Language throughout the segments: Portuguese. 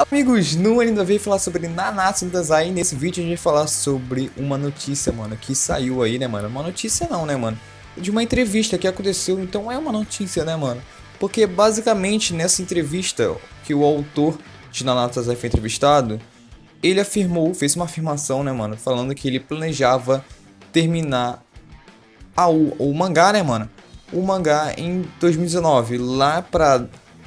Amigos, no Ainda veio falar sobre Nanatsu no Taizai. Nesse vídeo a gente vai falar sobre uma notícia, mano, que saiu aí, né, mano? Uma notícia não, né, mano? De uma entrevista que aconteceu, então é uma notícia, né, mano? Porque basicamente nessa entrevista que o autor de Nanatsu no Taizai foi entrevistado, ele afirmou, fez uma afirmação, né, mano? Falando que ele planejava terminar o mangá, né, mano? O mangá em 2019, lá pra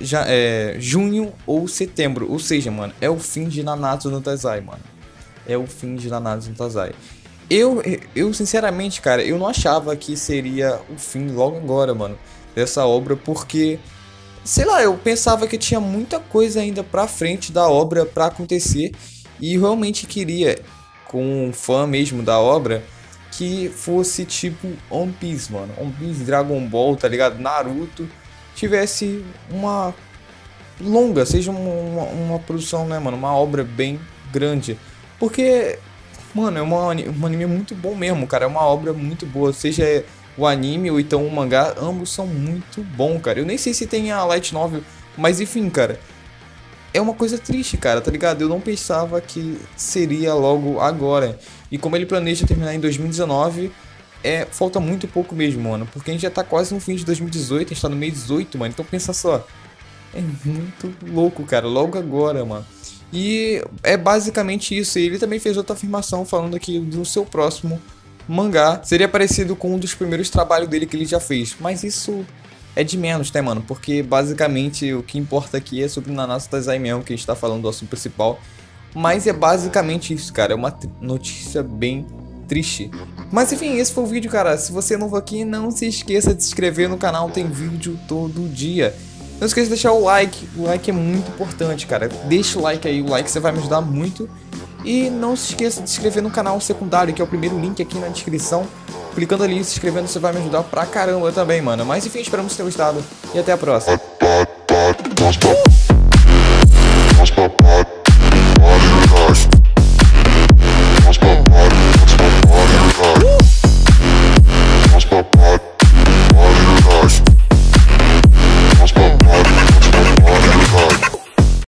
junho ou setembro. Ou seja, mano, é o fim de Nanatsu no Taizai, mano. É o fim de Nanatsu no Taizai. Eu sinceramente, cara, eu não achava que seria o fim logo agora, mano, dessa obra, porque, sei lá, eu pensava que tinha muita coisa ainda pra frente da obra pra acontecer. E realmente queria, com um fã mesmo da obra, que fosse tipo One Piece, mano. One Piece, Dragon Ball, tá ligado? Naruto tivesse uma longa, seja uma produção, né, mano? Uma obra bem grande. Porque, mano, é um anime muito bom mesmo, cara. É uma obra muito boa. Seja o anime ou então o mangá, ambos são muito bons, cara. Eu nem sei se tem a Light Novel, mas enfim, cara. É uma coisa triste, cara, tá ligado? Eu não pensava que seria logo agora. E como ele planeja terminar em 2019, falta muito pouco mesmo, mano. Porque a gente já tá quase no fim de 2018, a gente tá no mês 18, mano. Então pensa só. É muito louco, cara. Logo agora, mano. E é basicamente isso. E ele também fez outra afirmação falando que no seu próximo mangá seria parecido com um dos primeiros trabalhos dele que ele já fez. Mas isso é de menos, né, mano? Porque basicamente o que importa aqui é sobre o Nanatsu no Taizai mesmo, que a gente tá falando do assunto principal. Mas é basicamente isso, cara. É uma notícia bem triste. Mas enfim, esse foi o vídeo, cara. Se você é novo aqui, não se esqueça de se inscrever no canal. Tem vídeo todo dia. Não esqueça de deixar o like. O like é muito importante, cara. Deixa o like aí. O like você vai me ajudar muito. E não se esqueça de se inscrever no canal secundário, que é o primeiro link aqui na descrição. Clicando ali e se inscrevendo, você vai me ajudar pra caramba também, mano. Mas enfim, esperamos ter gostado. E até a próxima.